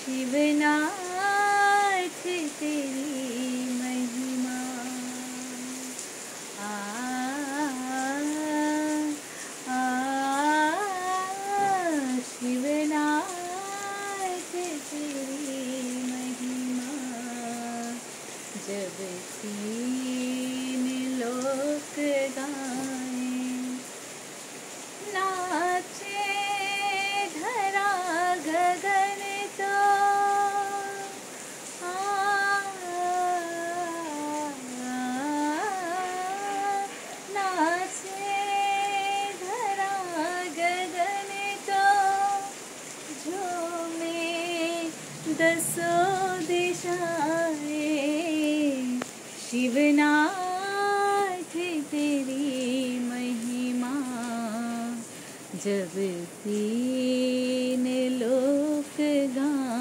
शिवनाथ तेरी महिमा। आ, आ, शिवनाथ तेरी महिमा। जब तीन लोक गाए, नाचे धरा गगन तो, नाचे धरा गगन तो, झूमे दसों दिशाएं। शिवनाथ तेरी महिमा। जब तीन लोक गाएं।